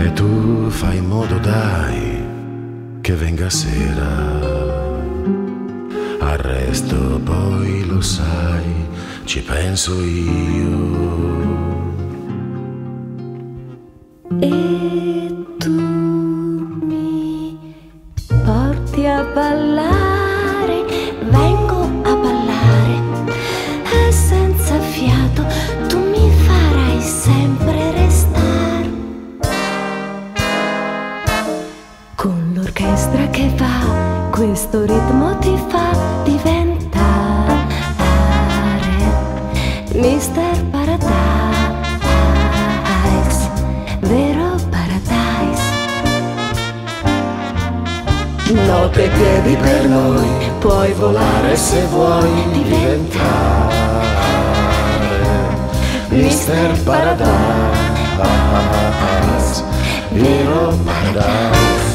E tu fai in modo, dai, che venga sera. Al resto poi lo sai, ci penso io. E tu mi porti a ballare, vengo a ballare e senza fiato tu mi farai sempre restare. Con l'orchestra che va, questo ritmo ti fa diventare Mr. Paradise, vero Paradise. Notte e piedi per noi, puoi volare se vuoi diventare Mr. Paradise, vero Paradise.